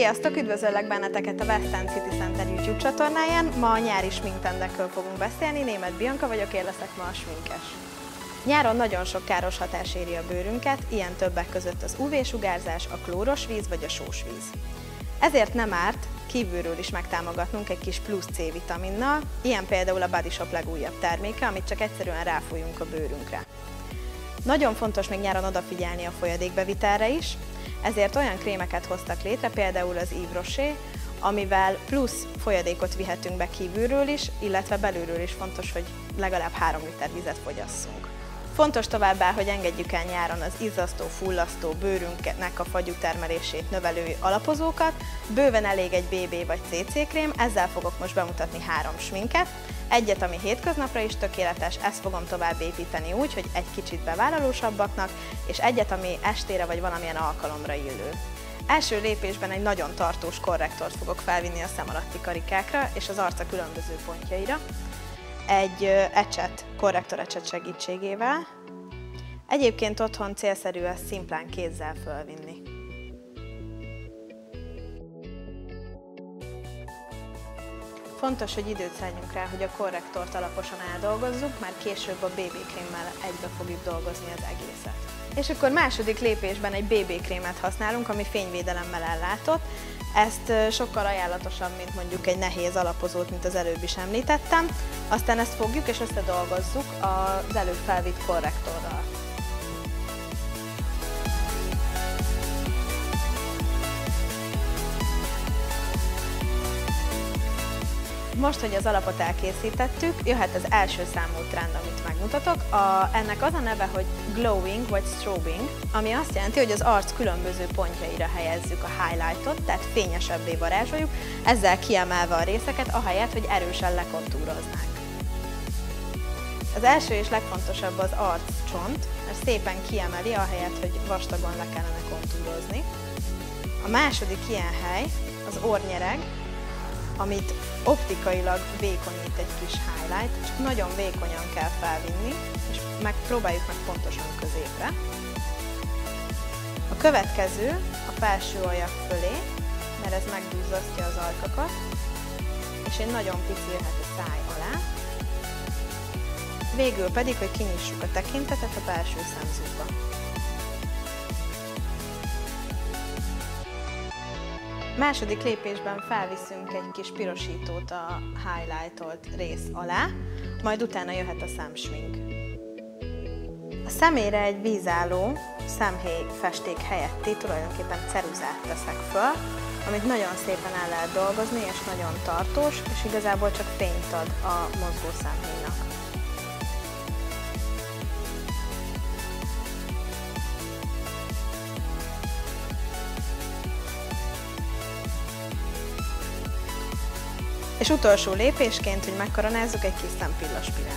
Sziasztok! Üdvözöllek benneteket a West End City Center YouTube csatornáján. Ma a nyári sminktendekről fogunk beszélni. Németh Bianca vagyok, én leszek ma a sminkes. Nyáron nagyon sok káros hatás éri a bőrünket, ilyen többek között az UV-sugárzás, a klóros víz vagy a sós víz. Ezért nem árt kívülről is megtámogatnunk egy kis plusz C-vitaminnal, ilyen például a Body Shop legújabb terméke, amit csak egyszerűen ráfújunk a bőrünkre. Nagyon fontos még nyáron odafigyelni a folyadékbevitelre is, ezért olyan krémeket hoztak létre, például az Yves Rocher, amivel plusz folyadékot vihetünk be kívülről is, illetve belülről is fontos, hogy legalább 3 liter vizet fogyasszunk. Fontos továbbá, hogy engedjük el nyáron az izzasztó, fullasztó, bőrünknek a fagyú termelését növelő alapozókat. Bőven elég egy BB vagy CC krém, ezzel fogok most bemutatni 3 sminket. Egyet, ami hétköznapra is tökéletes, ezt fogom tovább építeni úgy, hogy egy kicsit bevállalósabbaknak, és egyet, ami estére vagy valamilyen alkalomra illő. Első lépésben egy nagyon tartós korrektort fogok felvinni a szem alatti karikákra és az arca különböző pontjaira. Egy korrektor ecset segítségével. Egyébként otthon célszerű ezt szimplán kézzel fölvinni. Fontos, hogy időt szálljunk rá, hogy a korrektort alaposan eldolgozzuk, már később a BB krémmel egybe fogjuk dolgozni az egészet. És akkor második lépésben egy BB krémet használunk, ami fényvédelemmel ellátott. Ezt sokkal ajánlatosabb, mint mondjuk egy nehéz alapozót, mint az előbb is említettem. Aztán ezt fogjuk és összedolgozzuk az előbb felvitt korrektorral. Most, hogy az alapot elkészítettük, jöhet az első számú trend, amit megmutatok. Ennek az a neve, hogy glowing vagy strobing, ami azt jelenti, hogy az arc különböző pontjaira helyezzük a highlightot, tehát fényesebbé varázsoljuk, ezzel kiemelve a részeket, ahelyett, hogy erősen lekontúroznánk. Az első és legfontosabb az arccsont, mert szépen kiemeli, ahelyett, hogy vastagon le kellene kontúrozni. A második ilyen hely az orrnyereg, amit optikailag vékonyít egy kis highlight, csak nagyon vékonyan kell felvinni, és próbáljuk meg pontosan középre. A következő a felső aljak fölé, mert ez megduzzasztja az ajkakat, és egy nagyon pici jöhet a száj alá. Végül pedig, hogy kinyissuk a tekintetet a belső szemzúba. Második lépésben felviszünk egy kis pirosítót a highlightolt rész alá, majd utána jöhet a szemsmink. A szemére egy vízálló szemhéj festék helyetti tulajdonképpen ceruzát teszek föl, amit nagyon szépen el lehet dolgozni, és nagyon tartós, és igazából csak fényt ad a mozgó szemhéjnak. És utolsó lépésként, hogy megkoronázzuk egy kis szempillaspirál.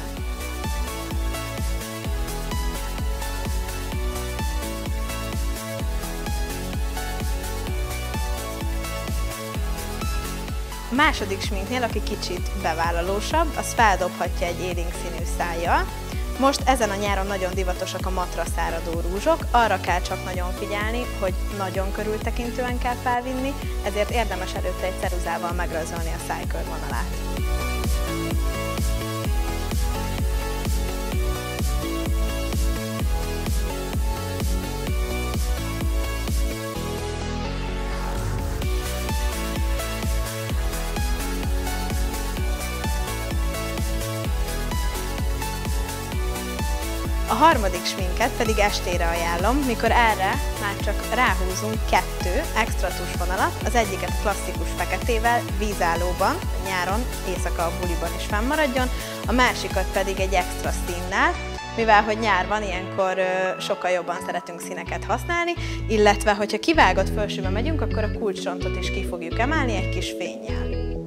A második sminknél, aki kicsit bevállalósabb, az feldobhatja egy élénk színű szájjal. Most ezen a nyáron nagyon divatosak a matra száradó rúzsok, arra kell csak nagyon figyelni, hogy nagyon körültekintően kell felvinni, ezért érdemes előtte egy ceruzával megrajzolni a szájkörvonalát. A harmadik sminket pedig estére ajánlom, mikor erre már csak ráhúzunk 2 extra tusvonalat, az egyiket a klasszikus feketével, vízállóban, nyáron, éjszaka a buliban is fennmaradjon, a másikat pedig egy extra színnel, mivel hogy nyár van, ilyenkor sokkal jobban szeretünk színeket használni, illetve hogyha kivágott fölsőbe megyünk, akkor a kulcscsontot is ki fogjuk emelni egy kis fénnyel.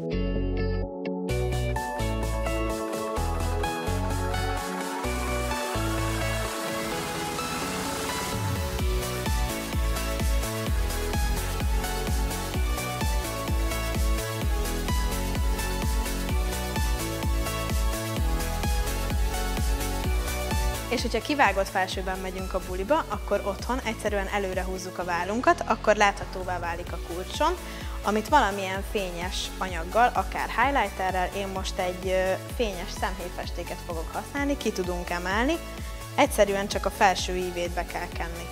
És hogyha kivágott felsőben megyünk a buliba, akkor otthon egyszerűen előre húzzuk a vállunkat, akkor láthatóvá válik a kulcson. amit valamilyen fényes anyaggal, akár highlighterrel, én most egy fényes szemhéjfestéket fogok használni, ki tudunk emelni, egyszerűen csak a felső ívét be kell kenni.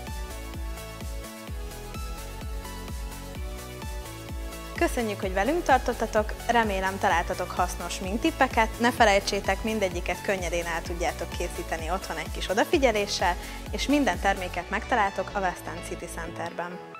Köszönjük, hogy velünk tartottatok, remélem találtatok hasznos sminktippeket, ne felejtsétek, mindegyiket könnyedén el tudjátok készíteni otthon egy kis odafigyeléssel, és minden terméket megtaláltok a West End City Centerben.